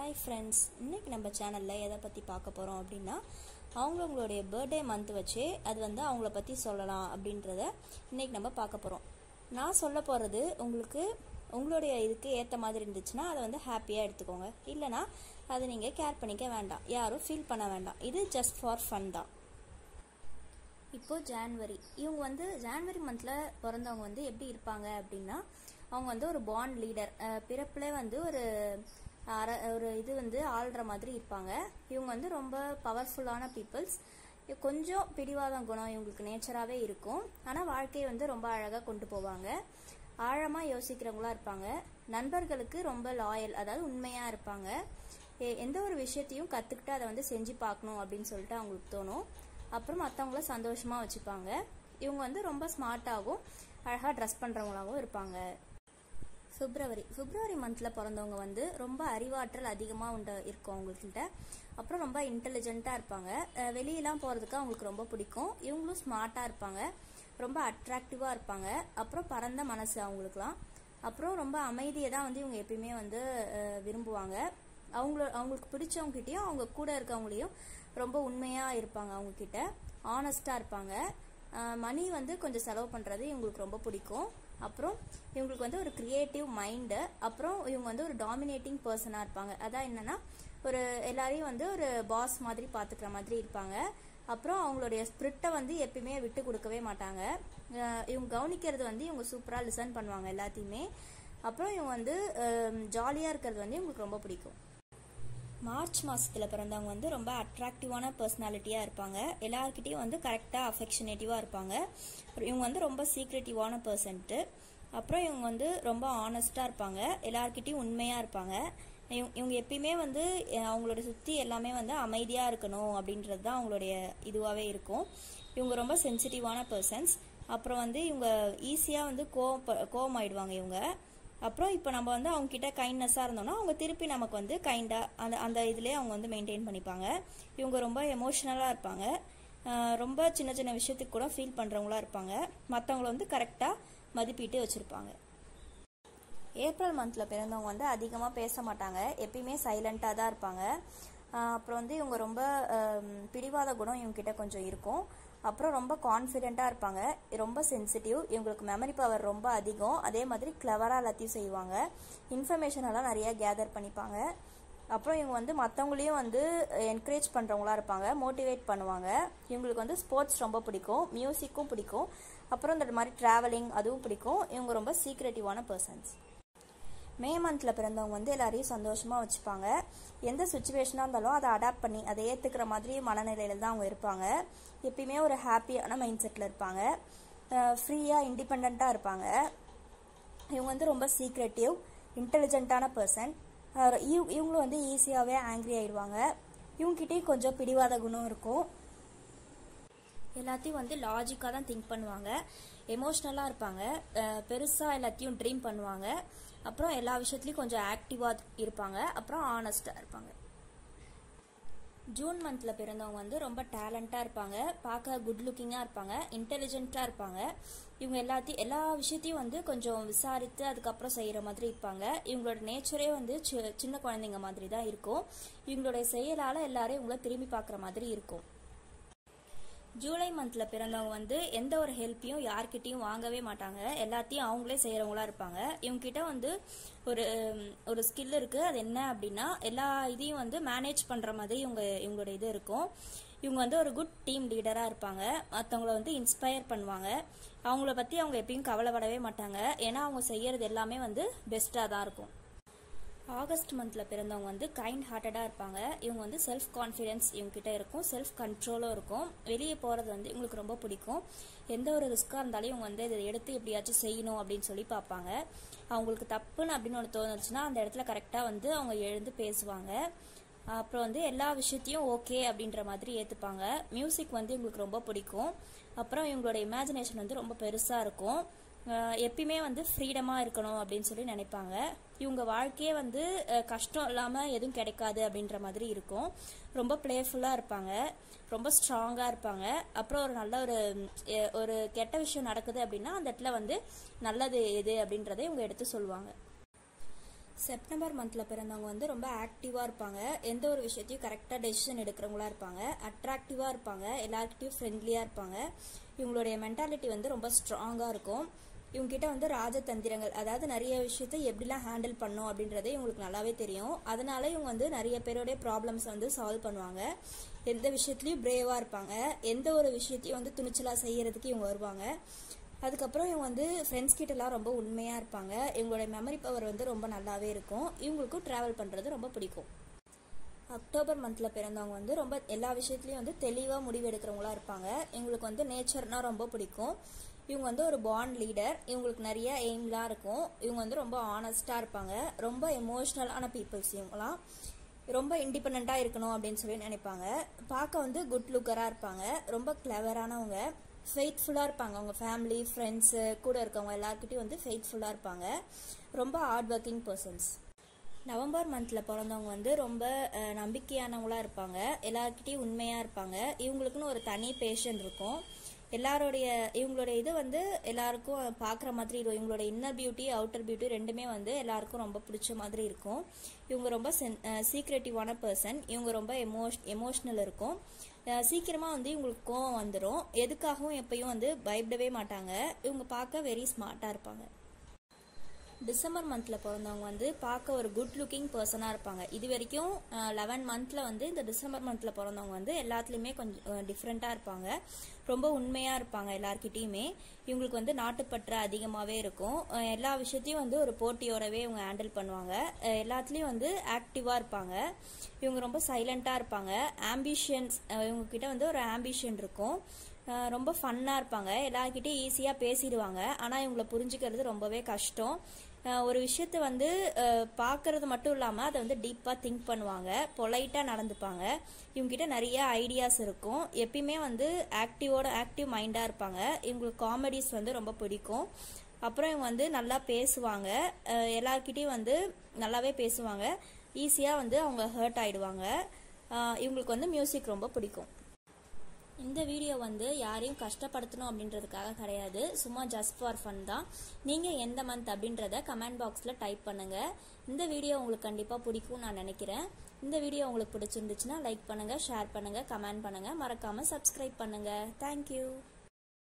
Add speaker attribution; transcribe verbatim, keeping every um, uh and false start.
Speaker 1: Hi friends, இன்றைக்கி நம்ம சேனலில் எதை பற்றி பார்க்க போகிறோம் அப்படின்னா அவங்கவுங்களுடைய பர்த்டே மந்த் வச்சு அது வந்து அவங்கள பற்றி சொல்லலாம் அப்படின்றத இன்றைக்கி நம்ம பார்க்க போகிறோம். நான் சொல்ல போகிறது உங்களுக்கு உங்களுடைய இதுக்கு ஏற்ற மாதிரி இருந்துச்சுன்னா அதை வந்து ஹாப்பியாக எடுத்துக்கோங்க, இல்லைனா அதை நீங்கள் கேர் பண்ணிக்க வேண்டாம், யாரும் ஃபீல் பண்ண வேண்டாம். இது ஜஸ்ட் ஃபார் ஃபன் தான். இப்போது ஜான்வரி, இவங்க வந்து ஜான்வரி மந்தில் பிறந்தவங்க வந்து எப்படி இருப்பாங்க அப்படின்னா அவங்க வந்து ஒரு பாண்ட் லீடர், பிறப்பிலே வந்து ஒரு அற ஒரு இது வந்து ஆள்ற மாதிரி இருப்பாங்க. இவங்க வந்து ரொம்ப பவர்ஃபுல்லான பீப்புள்ஸ். கொஞ்சம் பிடிவாதம் குணம் இவங்களுக்கு நேச்சராகவே இருக்கும். ஆனால் வாழ்க்கையை வந்து ரொம்ப அழகாக கொண்டு போவாங்க. ஆழமாக யோசிக்கிறவங்களா இருப்பாங்க. நண்பர்களுக்கு ரொம்ப லாயல், அதாவது உண்மையாக இருப்பாங்க. எந்த ஒரு விஷயத்தையும் கற்றுக்கிட்டு அதை வந்து செஞ்சு பார்க்கணும் அப்படின்னு சொல்லிட்டு அவங்களுக்கு தோணும். அப்புறம் மற்றவங்கள சந்தோஷமாக வச்சுப்பாங்க. இவங்க வந்து ரொம்ப ஸ்மார்ட்டாகவும் அழகாக ட்ரெஸ் பண்ணுறவங்களாகவும் இருப்பாங்க. பிப்ரவரி பிப்ரவரி மந்தில் பிறந்தவங்க வந்து ரொம்ப அறிவாற்றல் அதிகமாக உண்ட இருக்கும் அவங்கக்கிட்ட. அப்புறம் ரொம்ப இன்டெலிஜென்ட்டாக இருப்பாங்க. வெளியெல்லாம் போகிறதுக்கு அவங்களுக்கு ரொம்ப பிடிக்கும். இவங்களும் ஸ்மார்ட்டாக இருப்பாங்க, ரொம்ப அட்ராக்டிவாக இருப்பாங்க. அப்புறம் பரந்த மனசு அவங்களுக்குலாம். அப்புறம் ரொம்ப அமைதியை தான் வந்து இவங்க எப்பயுமே வந்து விரும்புவாங்க. அவங்கள அவங்களுக்கு பிடிச்சவங்ககிட்டையும் அவங்க கூட இருக்கவங்களையும் ரொம்ப உண்மையாக இருப்பாங்க. அவங்கக்கிட்ட ஆனஸ்டாக இருப்பாங்க. மணி வந்து கொஞ்சம் செலவு பண்ணுறது இவங்களுக்கு ரொம்ப பிடிக்கும். அப்புறம் இவங்களுக்கு வந்து ஒரு கிரியேட்டிவ் மைண்டு. அப்புறம் இவங்க வந்து ஒரு டாமினேட்டிங் பர்சனாக இருப்பாங்க. அதான் என்னன்னா ஒரு எல்லாரையும் வந்து ஒரு பாஸ் மாதிரி பார்த்துக்கிற மாதிரி இருப்பாங்க. அப்புறம் அவங்களுடைய ஸ்பிரிட்டை வந்து எப்பயுமே விட்டு கொடுக்கவே மாட்டாங்க. இவங்க கவனிக்கிறது வந்து இவங்க சூப்பராக லிசன் பண்ணுவாங்க எல்லாத்தையுமே. அப்புறம் இவங்க வந்து ஜாலியாக இருக்கிறது வந்து இவங்களுக்கு ரொம்ப பிடிக்கும். மார்ச் மாதத்தில் பிறந்தவங்க வந்து ரொம்ப அட்ராக்டிவான பர்சனாலிட்டியாக இருப்பாங்க. எல்லாருக்கிட்டையும் வந்து கரெக்டாக அஃபெக்ஷனேட்டிவாக இருப்பாங்க. இவங்க வந்து ரொம்ப சீக்ரெட்டிவான பர்சன்ட்டு. அப்புறம் இவங்க வந்து ரொம்ப ஆனஸ்டாக இருப்பாங்க. எல்லாருக்கிட்டையும் உண்மையாக இருப்பாங்க. இவங்க இவங்க எப்பயுமே வந்து அவங்களோட சுற்றி எல்லாமே வந்து அமைதியாக இருக்கணும் அப்படின்றது தான் அவங்களுடைய இதுவாகவே இருக்கும். இவங்க ரொம்ப சென்சிட்டிவான பர்சன்ஸ். அப்புறம் வந்து இவங்க ஈஸியாக வந்து கோவம் கோவம் ஆயிடுவாங்க இவங்க. அப்புறம் இப்போ நம்ம வந்து அவங்க கிட்ட கைண்ட்னஸாக இருந்தோம்னா அவங்க திருப்பி நமக்கு வந்து கைண்டாக அந்த அந்த இதுலேயே அவங்க வந்து மெயின்டைன் பண்ணிப்பாங்க. இவங்க ரொம்ப எமோஷ்னலாக இருப்பாங்க. ரொம்ப சின்ன சின்ன விஷயத்துக்கு கூட ஃபீல் பண்ணுறவங்களா இருப்பாங்க. மற்றவங்கள வந்து கரெக்டாக மதிப்பிட்டு வச்சுருப்பாங்க. ஏப்ரல் மந்தில் பிறந்தவங்க வந்து அதிகமாக பேச மாட்டாங்க, எப்பயுமே சைலண்ட்டாக தான் இருப்பாங்க. அப்புறம் வந்து இவங்க ரொம்ப பிடிவாத குணம் இவங்ககிட்ட கொஞ்சம் இருக்கும். அப்புறம் ரொம்ப கான்ஃபிடென்ட்டாக இருப்பாங்க, ரொம்ப சென்சிட்டிவ். இவங்களுக்கு மெமரி பவர் ரொம்ப அதிகம். அதே மாதிரி கிளவராக எல்லாத்தையும் செய்வாங்க. இன்ஃபர்மேஷன் எல்லாம் நிறையா கேதர் பண்ணிப்பாங்க. அப்புறம் இவங்க வந்து மற்றவங்களையும் வந்து என்கரேஜ் பண்ணுறவங்களா இருப்பாங்க, மோட்டிவேட் பண்ணுவாங்க. இவங்களுக்கு வந்து ஸ்போர்ட்ஸ் ரொம்ப பிடிக்கும், மியூசிக்கும் பிடிக்கும். அப்புறம் இந்த மாதிரி ட்ராவலிங் அதுவும் பிடிக்கும். இவங்க ரொம்ப சீக்ரெட்டிவான பர்சன்ஸ். மே மந்தில் பிறந்தவங்க வந்து எல்லாரையும் சந்தோஷமாக வச்சுப்பாங்க. எந்த சுச்சுவேஷனாக இருந்தாலும் அதை அடாப்ட் பண்ணி அதை ஏற்றுக்கிற மாதிரி மனநிலையில் தான் அவங்க இருப்பாங்க. எப்பயுமே ஒரு ஹாப்பியான மைண்ட் செட்டில் இருப்பாங்க. ஃப்ரீயாக இண்டிபெண்ட்டாக இருப்பாங்க. இவங்க வந்து ரொம்ப சீக்ரெட்டிவ் இன்டெலிஜென்ட்டான பர்சன். இவங்களும் வந்து ஈஸியாகவே ஆங்க்ரி ஆகிடுவாங்க. இவங்ககிட்டயும் கொஞ்சம் பிடிவாத குணம் இருக்கும். எல்லாத்தையும் வந்து லாஜிக்காக தான் திங்க் பண்ணுவாங்க. எமோஷ்னலாக இருப்பாங்க. பெருசாக எல்லாத்தையும் ட்ரீம் பண்ணுவாங்க. அப்புறம் எல்லா விஷயத்துலையும் கொஞ்சம் ஆக்டிவாக இருப்பாங்க. அப்புறம் ஆனஸ்டாக இருப்பாங்க. ஜூன் மந்தில் பிறந்தவங்க வந்து ரொம்ப டேலண்டாக இருப்பாங்க, பார்க்க குட் லுக்கிங்காக இருப்பாங்க, இன்டெலிஜென்ட்டாக இருப்பாங்க. இவங்க எல்லாத்தையும் எல்லா விஷயத்தையும் வந்து கொஞ்சம் விசாரித்து அதுக்கப்புறம் செய்கிற மாதிரி இருப்பாங்க. இவங்களோட நேச்சரே வந்து சின்ன குழந்தைங்க மாதிரி தான் இருக்கும். இவங்களுடைய செயலால் எல்லாரும் இவங்கள திரும்பி பார்க்குற மாதிரி இருக்கும். ஜூலை மந்தில் பிறந்தவங்க வந்து எந்த ஒரு ஹெல்ப்பையும் யார்கிட்டையும் வாங்கவே மாட்டாங்க, எல்லாத்தையும் அவங்களே செய்கிறவங்களா இருப்பாங்க. இவங்ககிட்ட வந்து ஒரு ஒரு ஸ்கில் இருக்குது. அது என்ன அப்படின்னா எல்லா இதையும் வந்து மேனேஜ் பண்ணுற மாதிரி இவங்க இவங்களோட இது இருக்கும். இவங்க வந்து ஒரு குட் டீம் லீடராக இருப்பாங்க. மற்றவங்கள வந்து இன்ஸ்பயர் பண்ணுவாங்க. அவங்கள பற்றி அவங்க எப்பயும் கவலைப்படவே மாட்டாங்க, ஏன்னா அவங்க செய்கிறது எல்லாமே வந்து பெஸ்ட்டாக தான் இருக்கும். ஆகஸ்ட் மந்தில் பிறந்தவங்க வந்து கைண்ட் ஹார்ட்டடாக இருப்பாங்க. இவங்க வந்து செல்ஃப் கான்ஃபிடென்ஸ் இவங்ககிட்ட இருக்கும், செல்ஃப் கண்ட்ரோலும் இருக்கும். வெளியே போகிறது வந்து இவங்களுக்கு ரொம்ப பிடிக்கும். எந்த ஒரு ரிஸ்க்காக இருந்தாலும் இவங்க வந்து இதை எடுத்து எப்படியாச்சும் செய்யணும் அப்படின்னு சொல்லி பார்ப்பாங்க. அவங்களுக்கு தப்புன்னு அப்படின்னு ஒன்று தோணுச்சுன்னா அந்த இடத்துல கரெக்டாக வந்து அவங்க எழுந்து பேசுவாங்க. அப்புறம் வந்து எல்லா விஷயத்தையும் ஓகே அப்படின்ற மாதிரி ஏற்றுப்பாங்க. மியூசிக் வந்து இவங்களுக்கு ரொம்ப பிடிக்கும். அப்புறம் இவங்களோட இமேஜினேஷன் வந்து ரொம்ப பெருசாக இருக்கும். எப்பயுமே வந்து ஃப்ரீடமாக இருக்கணும் அப்படின்னு சொல்லி நினைப்பாங்க. இவங்க வாழ்க்கையே வந்து கஷ்டம் இல்லாமல் எதுவும் கிடைக்காது அப்படின்ற மாதிரி இருக்கும். ரொம்ப பிளேஃபுல்லாக இருப்பாங்க, ரொம்ப ஸ்ட்ராங்காக இருப்பாங்க. அப்புறம் ஒரு நல்ல ஒரு ஒரு கெட்ட விஷயம் நடக்குது அப்படின்னா அந்த இடத்துல வந்து நல்லது எது அப்படின்றத இவங்க எடுத்து சொல்லுவாங்க. செப்டம்பர் மந்தில் பிறந்தவங்க வந்து ரொம்ப ஆக்டிவாக இருப்பாங்க. எந்த ஒரு விஷயத்தையும் கரெக்டாக டெசிஷன் எடுக்கிறவங்களா இருப்பாங்க. அட்ராக்டிவாக இருப்பாங்க. எல்லாருக்கிட்டையும் ஃப்ரெண்ட்லியாக இருப்பாங்க. இவங்களுடைய மென்டாலிட்டி வந்து ரொம்ப ஸ்ட்ராங்காக இருக்கும். இவங்ககிட்ட வந்து ராஜதந்திரங்கள், அதாவது நிறைய விஷயத்தை எப்படிலாம் ஹேண்டில் பண்ணும் அப்படின்றதே இவங்களுக்கு நல்லாவே தெரியும். அதனால இவங்க வந்து நிறைய பேருடைய ப்ராப்ளம்ஸ் வந்து சால்வ் பண்ணுவாங்க. எந்த விஷயத்துலையும் பிரேவாக இருப்பாங்க. எந்த ஒரு விஷயத்தையும் வந்து துணிச்சலாக செய்யறதுக்கு இவங்க வருவாங்க. அதுக்கப்புறம் இவங்க வந்து ஃப்ரெண்ட்ஸ் கிட்டலாம் ரொம்ப உண்மையாக இருப்பாங்க. இவங்களுடைய மெமரி பவர் வந்து ரொம்ப நல்லாவே இருக்கும். இவங்களுக்கும் ட்ராவல் பண்ணுறது ரொம்ப பிடிக்கும். அக்டோபர் மந்தில் பிறந்தவங்க வந்து ரொம்ப எல்லா விஷயத்துலையும் வந்து தெளிவாக முடிவு எடுக்கிறவங்களா இருப்பாங்க. இவங்களுக்கு வந்து நேச்சர்னா ரொம்ப பிடிக்கும். இவங்க வந்து ஒரு பாண்ட் லீடர். இவங்களுக்கு நிறைய எய்ம்லாம் இருக்கும். இவங்க வந்து ரொம்ப ஆனஸ்டாக இருப்பாங்க. ரொம்ப எமோஷ்னலான பீப்புள்ஸ். இவங்களாம் ரொம்ப இண்டிபெண்ட்டாக இருக்கணும் அப்படின்னு சொல்லி நினைப்பாங்க. பார்க்க வந்து குட் லுக்கராக இருப்பாங்க. ரொம்ப கிளவரானவங்க. ஃபெய்த்ஃபுல்லாக இருப்பாங்க. அவங்க ஃபேமிலி, ஃப்ரெண்ட்ஸு, கூட இருக்கவங்க எல்லாருக்கிட்டையும் வந்து ஃபெய்த்ஃபுல்லாக இருப்பாங்க. ரொம்ப ஹார்ட் ஒர்க்கிங் பர்சன்ஸ். நவம்பர் மந்தில் பிறந்தவங்க வந்து ரொம்ப நம்பிக்கையானவங்களாக இருப்பாங்க. எல்லாருக்கிட்டையும் உண்மையாக இருப்பாங்க. இவங்களுக்குன்னு ஒரு தனி பேஷன் இருக்கும். எல்லாருடைய இவங்களுடைய இது வந்து எல்லாருக்கும் பார்க்குற மாதிரி இருக்கும். இவங்களோட இன்னர் பியூட்டி, அவுட்டர் பியூட்டி ரெண்டுமே வந்து எல்லாருக்கும் ரொம்ப பிடிச்ச மாதிரி இருக்கும். இவங்க ரொம்ப சென் சீக்ரெட்டிவான பர்சன். இவங்க ரொம்ப எமோஷ் எமோஷ்னல் இருக்கும். சீக்கிரமாக வந்து இவங்களுக்கு கோவம் வந்துடும். எதுக்காகவும் எப்பயும் வந்து பயப்படவே மாட்டாங்க. இவங்க பார்க்க வெரி ஸ்மார்ட்டாக இருப்பாங்க. டிசம்பர் மந்தில் பிறந்தவங்க வந்து பார்க்க ஒரு குட் லுக்கிங் பர்சனாக இருப்பாங்க. இது வரைக்கும் லெவன் மந்தில் வந்து இந்த டிசம்பர் மந்தில் பிறந்தவங்க வந்து எல்லாத்துலேயுமே கொஞ்சம் டிஃப்ரெண்ட்டாக இருப்பாங்க. ரொம்ப உண்மையாக இருப்பாங்க எல்லாருக்கிட்டையுமே. இவங்களுக்கு வந்து நாட்டுப்பற்று அதிகமாகவே இருக்கும். எல்லா விஷயத்தையும் வந்து ஒரு போட்டியோடவே இவங்க ஹேண்டில் பண்ணுவாங்க. எல்லாத்துலேயும் வந்து ஆக்டிவாக இருப்பாங்க. இவங்க ரொம்ப சைலண்ட்டாக இருப்பாங்க. ஆம்பிஷன்ஸ், இவங்கக்கிட்ட வந்து ஒரு ஆம்பிஷன் இருக்கும். ரொம்ப ஃபன்னாக இருப்பாங்க. எல்லாருக்கிட்டையும் ஈஸியாக பேசிடுவாங்க. ஆனால் இவங்களை புரிஞ்சுக்கிறது ரொம்பவே கஷ்டம். ஒரு விஷயத்தை வந்து பார்க்கறது மட்டும் இல்லாமல் அதை வந்து டீப்பாக திங்க் பண்ணுவாங்க. பொலைட்டாக நடந்துப்பாங்க. இவங்ககிட்ட நிறைய ஐடியாஸ் இருக்கும். எப்பயுமே வந்து ஆக்டிவோட ஆக்டிவ் மைண்டாக இருப்பாங்க. இவங்களுக்கு காமெடிஸ் வந்து ரொம்ப பிடிக்கும். அப்புறம் இவங்க வந்து நல்லா பேசுவாங்க. எல்லாருக்கிட்டையும் வந்து நல்லாவே பேசுவாங்க. ஈஸியாக வந்து அவங்க ஹர்ட் ஆகிடுவாங்க. இவங்களுக்கு வந்து மியூசிக் ரொம்ப பிடிக்கும். இந்த வீடியோ வந்து யாரையும் கஷ்டப்படுத்தணும் அப்படின்றதுக்காக கிடையாது. சும்மா ஜஸ்ட் ஃபார் ஃபன் தான். நீங்கள் எந்த மந்த் அப்படின்றத கமெண்ட் பாக்ஸில் டைப் பண்ணுங்கள். இந்த வீடியோ உங்களுக்கு கண்டிப்பாக பிடிக்கும்னு நான் நினைக்கிறேன். இந்த வீடியோ உங்களுக்கு பிடிச்சிருந்துச்சுன்னா லைக் பண்ணுங்கள், ஷேர் பண்ணுங்கள், கமெண்ட் பண்ணுங்கள். மறக்காமல் சப்ஸ்கிரைப் பண்ணுங்கள். தேங்க்யூ.